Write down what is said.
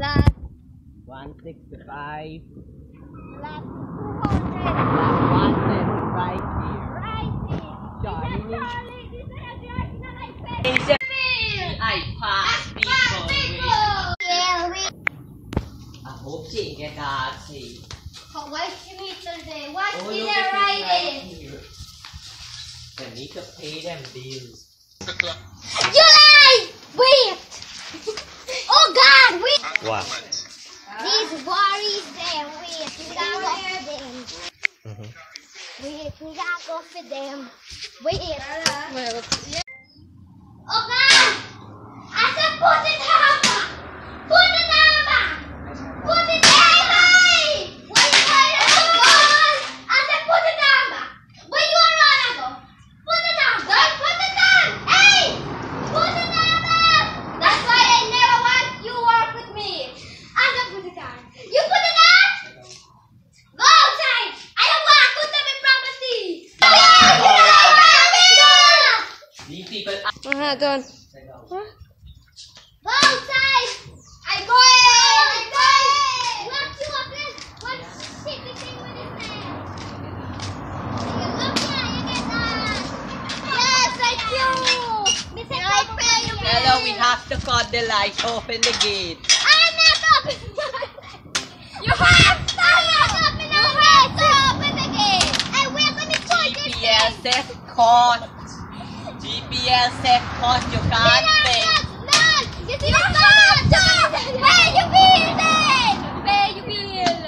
Flat 165. flat 200. Flat 110 right here. Right here. Charlie. This is George na I pass people. I hope she get that. See. What's your meter there? What's Oh, in look there at right it here? here. They need to pay them bills. You lie! Wait! Oh God, wait! What? These worries there, wait, we gotta go for them. Wait, we gotta go for them. Wait. Oh God! I said put it down! Put it down! Put it down! Where you gonna go? I said put it down! Where you gonna go? Put it down, girl! Put it down! Hey! Put it down! That's why I never want you work with me. I said put it down. You put it down? Go outside! I don't want to put them in property! These people. Doon. Go outside! I'm going! What you up in? What shitty thing with his name? You look here, you get that! Yes, thank you! Hello, we have to cut the light, open the gate. I'm not opening You have to! I'm not opening the gate! To open the gate! And we're gonna put this GPL says cut. GPL says cut, you can't say. You see the Where you building? Where you building?